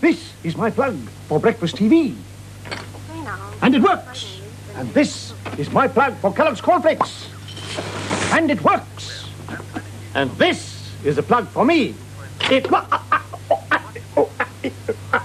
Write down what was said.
This is my plug for breakfast TV. And it works. And this is my plug for Kellogg's cornflakes. And it works. And this is a plug for me. It works.